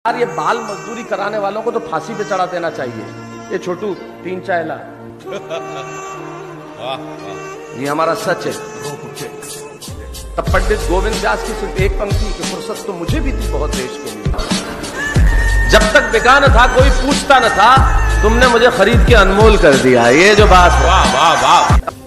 यार ये बाल मजदूरी कराने वालों को तो फांसी पे चढ़ा देना चाहिए। ये छोटू 3 चाय ला। ये हमारा सच है। तब पंडित गोविंद व्यास की सिर्फ एक पंक्ति की फुर्सत तो मुझे भी थी बहुत देश के लिए। जब तक बिका न था कोई पूछता न था, तुमने मुझे खरीद के अनमोल कर दिया। ये जो बात है, वाह वाह वाह।